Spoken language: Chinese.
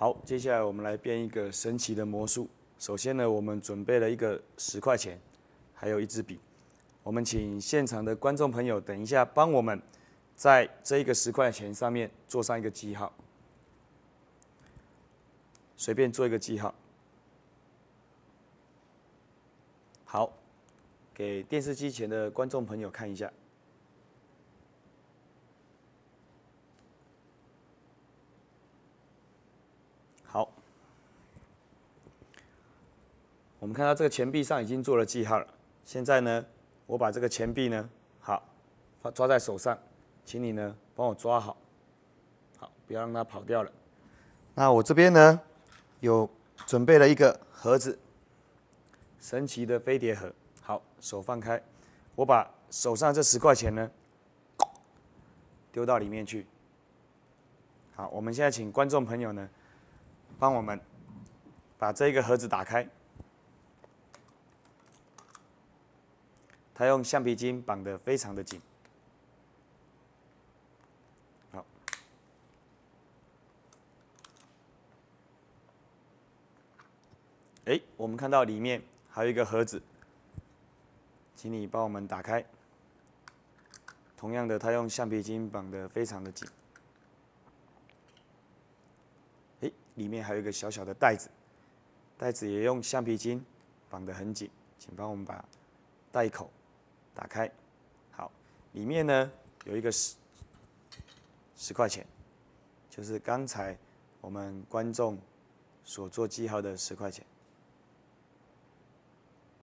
好，接下来我们来变一个神奇的魔术。首先呢，我们准备了一个10块钱，还有一支笔。我们请现场的观众朋友，等一下帮我们在这一个10块钱上面做上一个记号，随便做一个记号。好，给电视机前的观众朋友看一下。好，我们看到这个钱币上已经做了记号了。现在呢，我把这个钱币呢，好，抓在手上，请你呢帮我抓好，好，不要让它跑掉了。那我这边呢，有准备了一个盒子，神奇的飞碟盒。好，手放开，我把手上这10块钱呢，丢到里面去。好，我们现在请观众朋友呢，帮我们把这个盒子打开。它用橡皮筋绑得非常的紧。好，我们看到里面还有一个盒子，请你帮我们打开。同样的，它用橡皮筋绑得非常的紧。里面还有一个小小的袋子，袋子也用橡皮筋绑得很紧，请帮我们把袋口打开。好，里面呢有一个10块钱，就是刚才我们观众所做记号的10块钱。